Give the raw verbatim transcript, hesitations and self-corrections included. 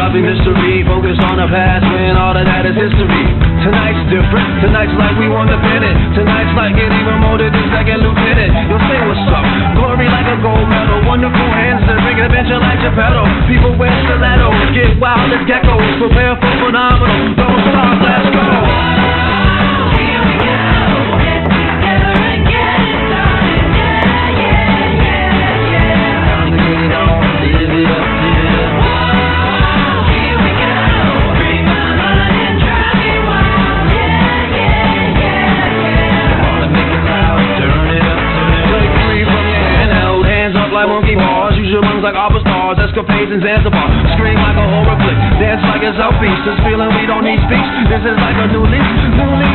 solving mystery, focus on the past when all of that is history. Tonight's different, tonight's like we won the pennant. Tonight's like getting promoted to second lieutenant. You'll say what's up, glory like a gold medal. Wonderful hands that bring adventure like Geppetto. People wear stilettos, get wild as geckos. Prepare for phenomenal, don't stop, let's go. Like opera stars, escapades in Zanzibar. Scream like a horror flick, dance like a South Beach. This feeling we don't need speech. This is like a new leaf, new leaf.